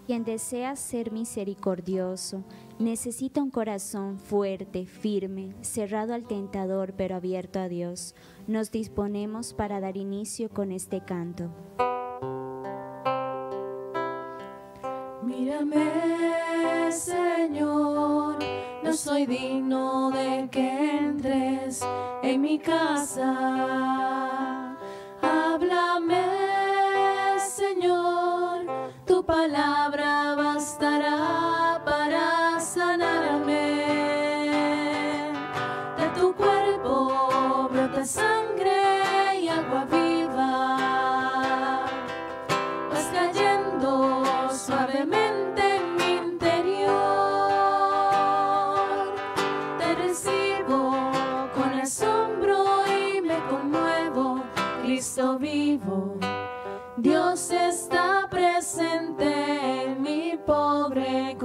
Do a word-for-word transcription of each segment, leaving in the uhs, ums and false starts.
Quien desea ser misericordioso necesita un corazón fuerte, firme, cerrado al tentador pero abierto a Dios. Nos disponemos para dar inicio con este canto. Mírame, Señor, no soy digno de que entres en mi casa. Háblame, Señor, tu palabra bastará para sanarme. De tu cuerpo brota sangre y agua viva, vas cayendo suavemente en mi interior. Te recibo con asombro y me conmuevo, Cristo vivo. Dios está presente en mi pobre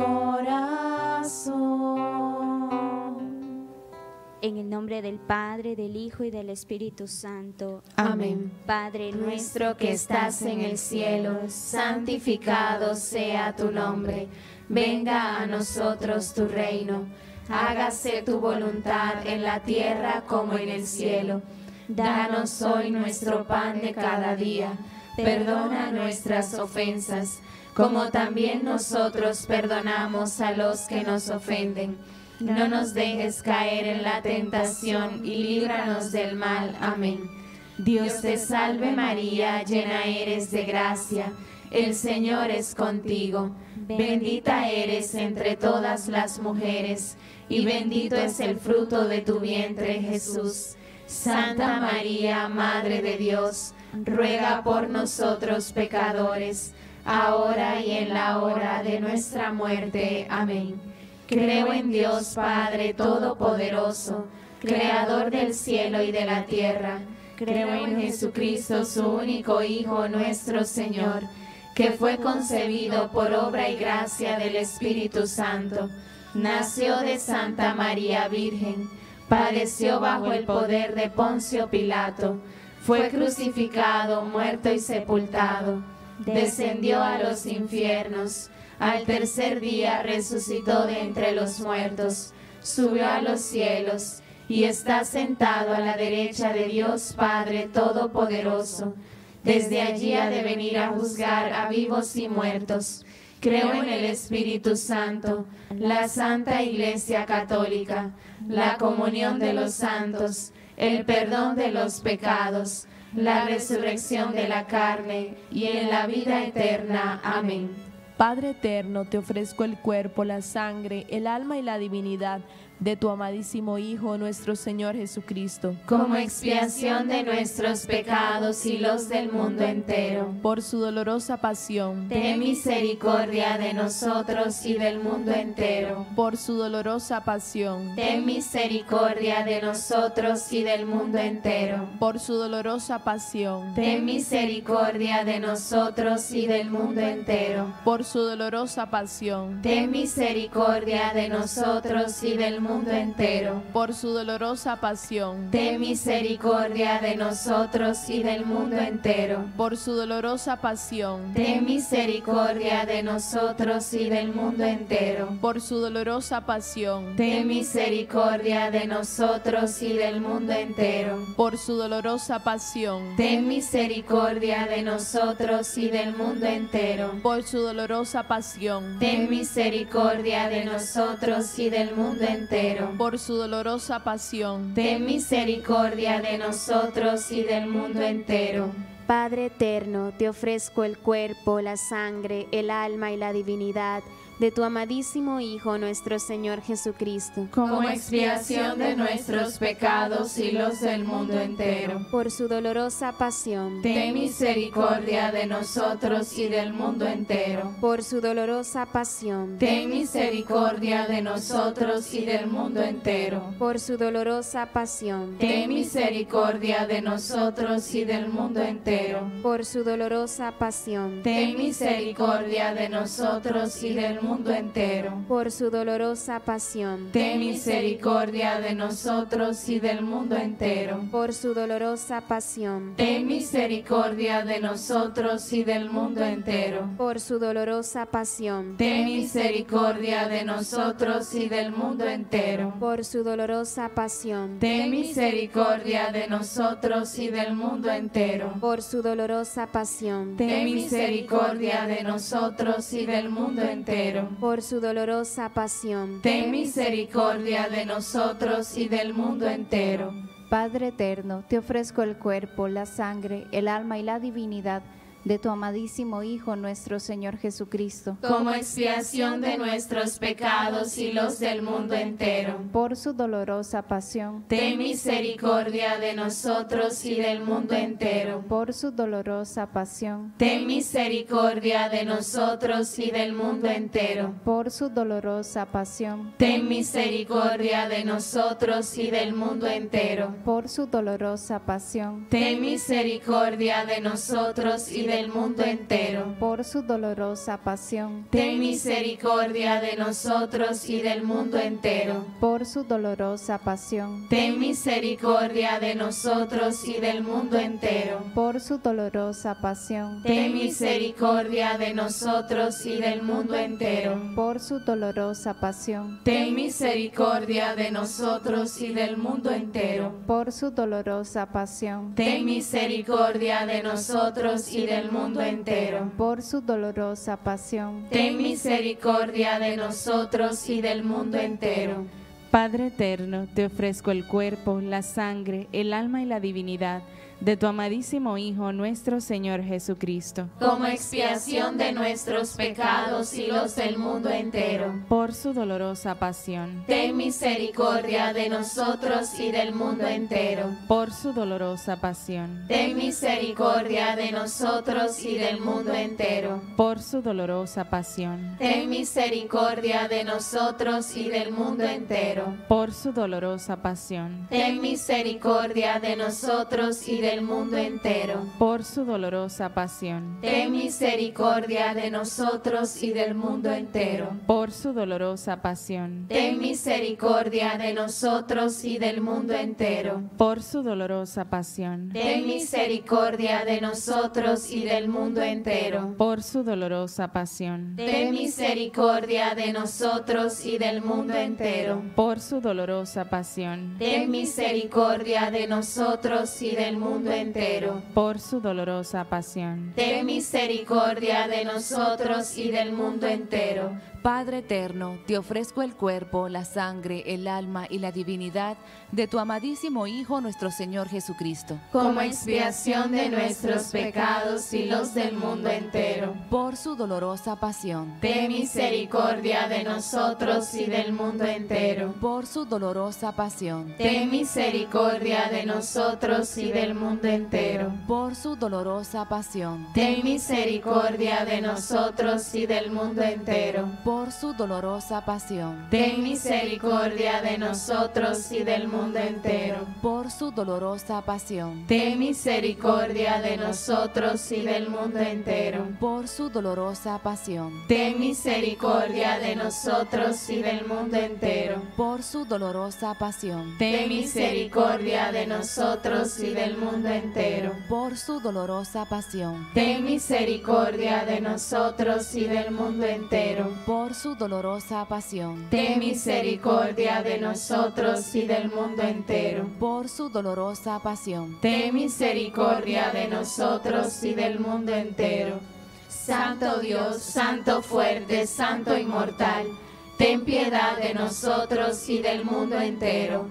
corazón. En el nombre del Padre, del Hijo y del Espíritu Santo. Amén. Padre Nuestro que estás en el cielo, santificado sea tu nombre. Venga a nosotros tu reino. Hágase tu voluntad en la tierra como en el cielo. Danos hoy nuestro pan de cada día. Perdona nuestras ofensas, como también nosotros perdonamos a los que nos ofenden. No nos dejes caer en la tentación y líbranos del mal. Amén. Dios te salve María, llena eres de gracia, el Señor es contigo. Bendita eres entre todas las mujeres, y bendito es el fruto de tu vientre, Jesús. Santa María, Madre de Dios, ruega por nosotros pecadores, ahora y en la hora de nuestra muerte. Amén. Creo en Dios Padre Todopoderoso, Creador del cielo y de la tierra. Creo en Jesucristo, su único Hijo, nuestro Señor, que fue concebido por obra y gracia del Espíritu Santo. Nació de Santa María Virgen, padeció bajo el poder de Poncio Pilato, fue crucificado, muerto y sepultado, descendió a los infiernos, al tercer día resucitó de entre los muertos, subió a los cielos y está sentado a la derecha de Dios Padre Todopoderoso. Desde allí ha de venir a juzgar a vivos y muertos. Creo en el Espíritu Santo, la Santa Iglesia Católica, la comunión de los santos, el perdón de los pecados, la resurrección de la carne y en la vida eterna. Amén. Padre eterno, te ofrezco el cuerpo, la sangre, el alma y la divinidad de tu amadísimo Hijo, nuestro Señor Jesucristo, como expiación de nuestros pecados y los del mundo entero. por su dolorosa pasión, Ten misericordia de nosotros y del mundo entero. por su dolorosa pasión, Ten misericordia de nosotros y del mundo entero. por su dolorosa pasión, Ten misericordia de nosotros y del mundo entero. por su dolorosa pasión, Ten misericordia de nosotros y del mundo entero. por su dolorosa pasión, Ten misericordia de nosotros y del mundo entero. por su dolorosa pasión, Ten misericordia de nosotros y del mundo entero. por su dolorosa pasión, Ten misericordia de nosotros y del mundo entero. por su dolorosa pasión, Ten misericordia de nosotros y del mundo entero. por su dolorosa pasión, Ten misericordia de nosotros y del mundo entero. por su dolorosa pasión, Ten misericordia de nosotros y del mundo entero. Padre eterno, te ofrezco el cuerpo, la sangre, el alma y la divinidad de tu amadísimo Hijo, nuestro Señor Jesucristo, como expiación de nuestros pecados y los del mundo entero. por su dolorosa pasión, Ten misericordia de nosotros y del mundo entero. por su dolorosa pasión, Ten misericordia de nosotros y del mundo entero. por su dolorosa pasión, Ten misericordia de nosotros y del mundo entero. por su dolorosa pasión, Ten misericordia de nosotros y del mundo mundo entero. Por su dolorosa pasión. Ten misericordia de nosotros y del mundo entero. Por su dolorosa pasión. Ten misericordia de nosotros y del mundo entero. Por su dolorosa pasión. Ten misericordia de nosotros y del mundo entero. Por su dolorosa pasión. Ten misericordia de nosotros y del mundo entero. Por su dolorosa pasión. Ten misericordia de nosotros y del mundo entero. Por su dolorosa pasión. Ten misericordia de nosotros y del mundo entero. Padre eterno, te ofrezco el cuerpo, la sangre, el alma y la divinidad de tu amadísimo Hijo, nuestro Señor Jesucristo, como expiación de nuestros pecados y los del mundo entero. Por su dolorosa pasión. Ten misericordia de nosotros y del mundo entero. Por su dolorosa pasión. Ten misericordia de nosotros y del mundo entero. Por su dolorosa pasión. Ten misericordia de nosotros y del mundo entero. Por su dolorosa pasión. Ten misericordia de nosotros y del mundo entero. Por su dolorosa pasión. Ten misericordia de nosotros y del mundo entero. Por su dolorosa pasión. Ten misericordia de nosotros y del mundo entero. Por su dolorosa pasión. Ten misericordia de nosotros y del mundo entero. Por su dolorosa pasión. Ten misericordia de nosotros y del mundo entero. Por su dolorosa pasión. Ten misericordia de nosotros y del mundo entero. Por su dolorosa pasión. Ten misericordia de nosotros y del mundo entero. Padre eterno, te ofrezco el cuerpo, la sangre, el alma y la divinidad de tu amadísimo Hijo, nuestro Señor Jesucristo, como expiación de nuestros pecados y los del mundo entero. Por su dolorosa pasión. Ten misericordia de nosotros y del mundo entero. Por su dolorosa pasión. Ten misericordia de nosotros y del mundo entero. Por su dolorosa pasión. Ten misericordia de nosotros y del mundo entero. Por su dolorosa pasión. Ten misericordia de nosotros y del mundo entero. Por su dolorosa pasión. Ten misericordia de nosotros y del mundo entero. Por su dolorosa pasión. Ten misericordia de nosotros y del mundo entero. Por su dolorosa pasión. Ten misericordia de nosotros y del mundo entero. Por su dolorosa pasión. Ten misericordia de nosotros y del mundo entero. Por su dolorosa pasión. Ten misericordia de nosotros y del mundo entero. Por su dolorosa pasión. Ten misericordia de nosotros y del mundo entero. Padre eterno, te ofrezco el cuerpo, la sangre, el alma y la divinidad de tu amadísimo Hijo, nuestro Señor Jesucristo, como expiación de nuestros pecados y los del mundo entero. Por su dolorosa pasión. Ten misericordia de nosotros y del mundo entero. Por su dolorosa pasión. Ten misericordia de nosotros y del mundo entero. Por su dolorosa pasión. Ten misericordia de nosotros y del mundo entero. Por su dolorosa pasión. Ten misericordia de nosotros y del mundo entero. Por su dolorosa pasión. Ten misericordia de nosotros y del mundo entero. Por su dolorosa pasión. Ten misericordia de nosotros y del mundo entero. Por su dolorosa pasión. Ten misericordia de nosotros y del mundo entero. Por su dolorosa pasión. Ten misericordia de nosotros y del mundo entero. Por su dolorosa pasión. Ten misericordia de nosotros y del mundo entero. Por su dolorosa pasión. Ten misericordia de nosotros y del mundo entero. Santo Dios, Santo fuerte, Santo inmortal, ten piedad de nosotros y del mundo entero.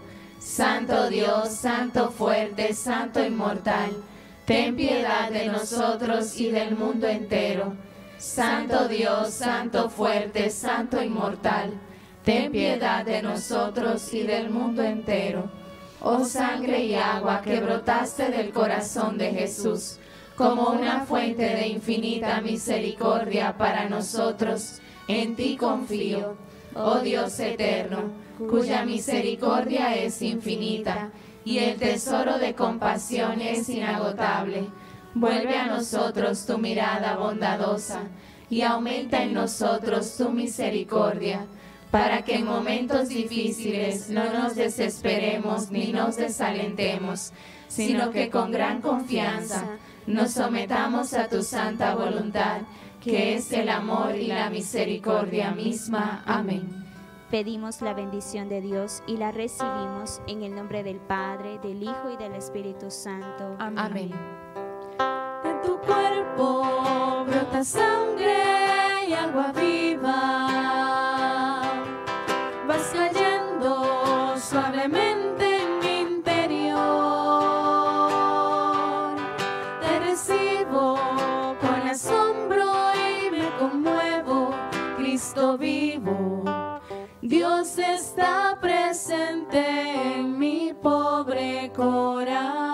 Santo Dios, Santo fuerte, Santo inmortal, ten piedad de nosotros y del mundo entero. Santo Dios, Santo fuerte, Santo inmortal, ten piedad de nosotros y del mundo entero. Oh sangre y agua que brotaste del corazón de Jesús, como una fuente de infinita misericordia para nosotros, en ti confío, oh Dios eterno, cuya misericordia es infinita y el tesoro de compasión es inagotable. Vuelve a nosotros tu mirada bondadosa y aumenta en nosotros tu misericordia, para que en momentos difíciles no nos desesperemos ni nos desalentemos, sino que con gran confianza nos sometamos a tu santa voluntad, que es el amor y la misericordia misma. Amén. Pedimos la bendición de Dios y la recibimos en el nombre del Padre, del Hijo y del Espíritu Santo. Amén. Amén. De tu cuerpo brota sangre y agua viva, vas cayendo suavemente en mi interior. Te recibo con asombro y me conmuevo, Cristo vivo. Dios está presente en mi pobre corazón.